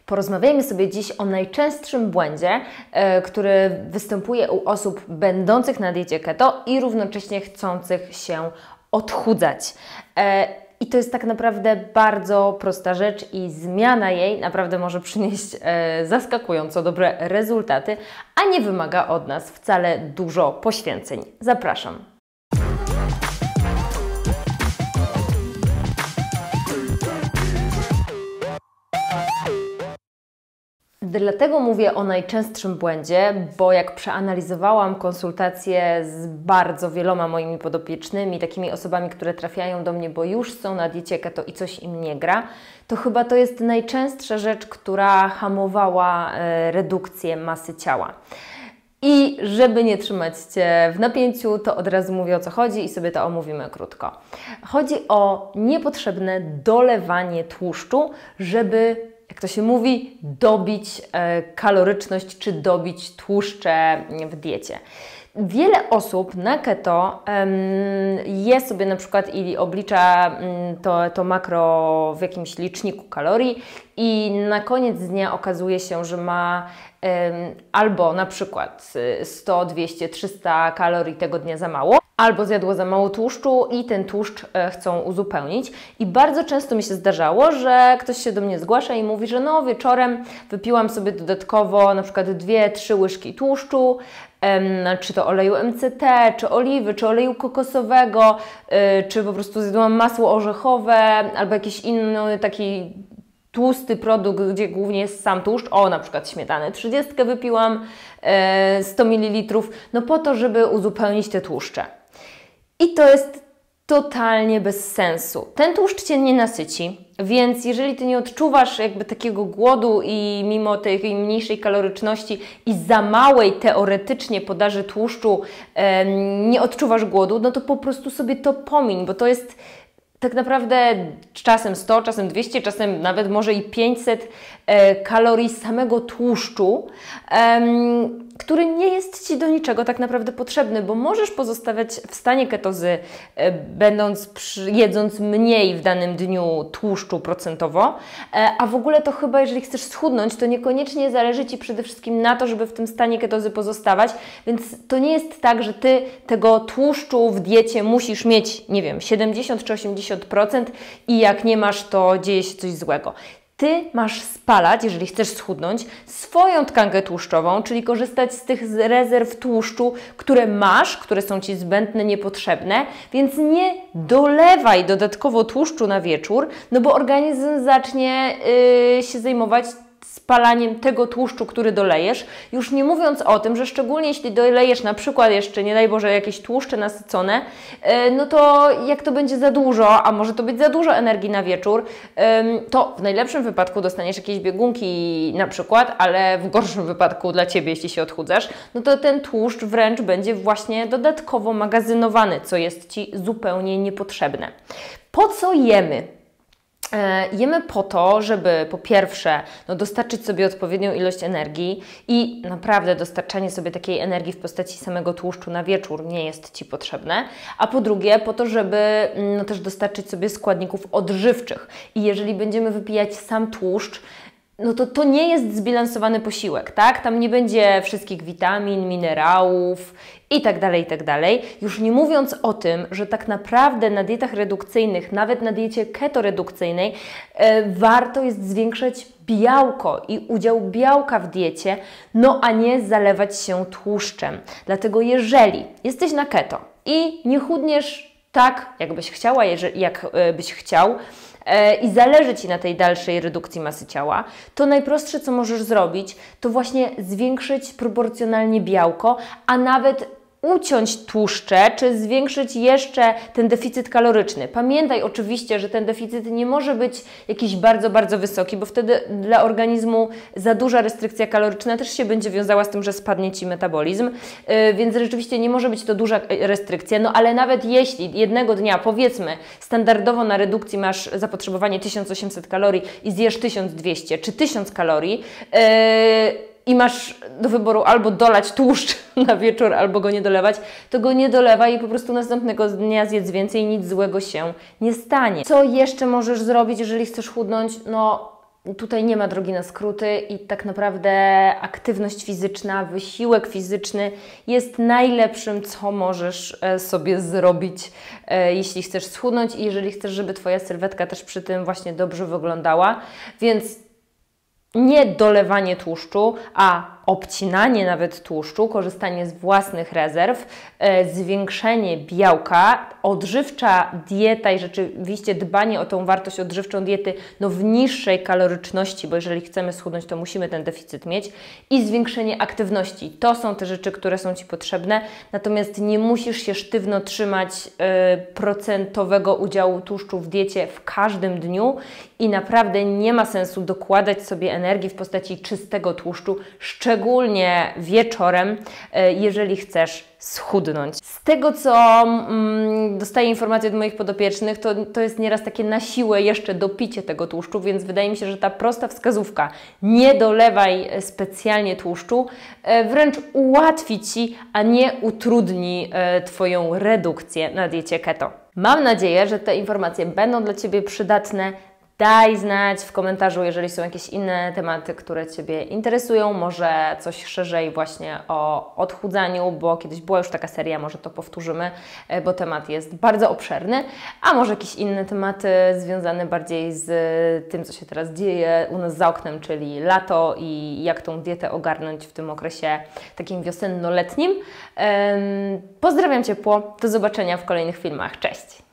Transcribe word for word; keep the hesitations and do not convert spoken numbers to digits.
Porozmawiajmy sobie dziś o najczęstszym błędzie, e, który występuje u osób będących na diecie keto i równocześnie chcących się odchudzać. E, I to jest tak naprawdę bardzo prosta rzecz i zmiana jej naprawdę może przynieść e, zaskakująco dobre rezultaty, a nie wymaga od nas wcale dużo poświęceń. Zapraszam. Dlatego mówię o najczęstszym błędzie, bo jak przeanalizowałam konsultacje z bardzo wieloma moimi podopiecznymi, takimi osobami, które trafiają do mnie, bo już są na diecie keto i coś im nie gra, to chyba to jest najczęstsza rzecz, która hamowała e, redukcję masy ciała. I żeby nie trzymać Cię w napięciu, to od razu mówię, o co chodzi i sobie to omówimy krótko. Chodzi o niepotrzebne dolewanie tłuszczu, żeby, jak to się mówi, dobić e, kaloryczność czy dobić tłuszcze w diecie. Wiele osób na keto um, je sobie na przykład i oblicza um, to, to makro w jakimś liczniku kalorii i na koniec dnia okazuje się, że ma um, albo na przykład sto, dwieście, trzysta kalorii tego dnia za mało, albo zjadło za mało tłuszczu i ten tłuszcz e, chcą uzupełnić. I bardzo często mi się zdarzało, że ktoś się do mnie zgłasza i mówi, że no wieczorem wypiłam sobie dodatkowo na przykład dwie, trzy łyżki tłuszczu, em, czy to oleju M C T, czy oliwy, czy oleju kokosowego, y, czy po prostu zjadłam masło orzechowe, albo jakiś inny taki tłusty produkt, gdzie głównie jest sam tłuszcz, o na przykład śmietanę trzydziestkę wypiłam, e, sto mililitrów, no po to, żeby uzupełnić te tłuszcze. I to jest totalnie bez sensu. Ten tłuszcz Cię nie nasyci, więc jeżeli Ty nie odczuwasz jakby takiego głodu i mimo tej mniejszej kaloryczności i za małej teoretycznie podaży tłuszczu e, nie odczuwasz głodu, no to po prostu sobie to pomiń, bo to jest tak naprawdę czasem sto, czasem dwieście, czasem nawet może i pięćset e, kalorii samego tłuszczu, e, który nie jest Ci do niczego tak naprawdę potrzebny, bo możesz pozostawać w stanie ketozy, e, będąc, przy, jedząc mniej w danym dniu tłuszczu procentowo, e, a w ogóle to chyba, jeżeli chcesz schudnąć, to niekoniecznie zależy Ci przede wszystkim na to, żeby w tym stanie ketozy pozostawać, więc to nie jest tak, że Ty tego tłuszczu w diecie musisz mieć, nie wiem, siedemdziesiąt czy osiemdziesiąt procent i jak nie masz, to dzieje się coś złego. Ty masz spalać, jeżeli chcesz schudnąć, swoją tkankę tłuszczową, czyli korzystać z tych rezerw tłuszczu, które masz, które są Ci zbędne, niepotrzebne, więc nie dolewaj dodatkowo tłuszczu na wieczór, no bo organizm zacznie yy, się zajmować spalaniem tego tłuszczu, który dolejesz, już nie mówiąc o tym, że szczególnie jeśli dolejesz na przykład jeszcze, nie daj Boże, jakieś tłuszcze nasycone, no to jak to będzie za dużo, a może to być za dużo energii na wieczór, to w najlepszym wypadku dostaniesz jakieś biegunki na przykład, ale w gorszym wypadku dla Ciebie, jeśli się odchudzasz, no to ten tłuszcz wręcz będzie właśnie dodatkowo magazynowany, co jest Ci zupełnie niepotrzebne. Po co jemy? Jemy po to, żeby po pierwsze no, dostarczyć sobie odpowiednią ilość energii i naprawdę dostarczanie sobie takiej energii w postaci samego tłuszczu na wieczór nie jest Ci potrzebne, a po drugie po to, żeby no, też dostarczyć sobie składników odżywczych i jeżeli będziemy wypijać sam tłuszcz, no to to nie jest zbilansowany posiłek, tak? Tam nie będzie wszystkich witamin, minerałów i tak dalej, i tak dalej. Już nie mówiąc o tym, że tak naprawdę na dietach redukcyjnych, nawet na diecie keto-redukcyjnej, e, warto jest zwiększać białko i udział białka w diecie, no a nie zalewać się tłuszczem. Dlatego jeżeli jesteś na keto i nie chudniesz tak, jakbyś chciała, jeżeli, jak e, byś chciał, i zależy Ci na tej dalszej redukcji masy ciała, to najprostsze, co możesz zrobić, to właśnie zwiększyć proporcjonalnie białko, a nawet uciąć tłuszcze, czy zwiększyć jeszcze ten deficyt kaloryczny. Pamiętaj oczywiście, że ten deficyt nie może być jakiś bardzo, bardzo wysoki, bo wtedy dla organizmu za duża restrykcja kaloryczna też się będzie wiązała z tym, że spadnie Ci metabolizm, yy, więc rzeczywiście nie może być to duża restrykcja, no ale nawet jeśli jednego dnia, powiedzmy, standardowo na redukcji masz zapotrzebowanie tysiąc osiemset kalorii i zjesz tysiąc dwieście czy tysiąc kalorii, yy, i masz do wyboru albo dolać tłuszcz na wieczór, albo go nie dolewać, to go nie dolewaj i po prostu następnego dnia zjedz więcej, nic złego się nie stanie. Co jeszcze możesz zrobić, jeżeli chcesz chudnąć? No, tutaj nie ma drogi na skróty i tak naprawdę aktywność fizyczna, wysiłek fizyczny jest najlepszym, co możesz sobie zrobić, jeśli chcesz schudnąć i jeżeli chcesz, żeby Twoja sylwetka też przy tym właśnie dobrze wyglądała. Więc nie dolewanie tłuszczu, a obcinanie nawet tłuszczu, korzystanie z własnych rezerw, e, zwiększenie białka, odżywcza dieta i rzeczywiście dbanie o tą wartość odżywczą diety no w niższej kaloryczności, bo jeżeli chcemy schudnąć, to musimy ten deficyt mieć, i zwiększenie aktywności. To są te rzeczy, które są Ci potrzebne, natomiast nie musisz się sztywno trzymać e, procentowego udziału tłuszczu w diecie w każdym dniu i naprawdę nie ma sensu dokładać sobie energii w postaci czystego tłuszczu, szczególnie Szczególnie wieczorem, jeżeli chcesz schudnąć. Z tego, co mm, dostaję informacje od moich podopiecznych, to, to jest nieraz takie na siłę jeszcze dopicie tego tłuszczu, więc wydaje mi się, że ta prosta wskazówka, nie dolewaj specjalnie tłuszczu, wręcz ułatwi Ci, a nie utrudni Twoją redukcję na diecie keto. Mam nadzieję, że te informacje będą dla Ciebie przydatne. Daj znać w komentarzu, jeżeli są jakieś inne tematy, które Ciebie interesują, może coś szerzej właśnie o odchudzaniu, bo kiedyś była już taka seria, może to powtórzymy, bo temat jest bardzo obszerny, a może jakieś inne tematy związane bardziej z tym, co się teraz dzieje u nas za oknem, czyli lato i jak tą dietę ogarnąć w tym okresie takim wiosenno-letnim. Pozdrawiam ciepło, do zobaczenia w kolejnych filmach, cześć!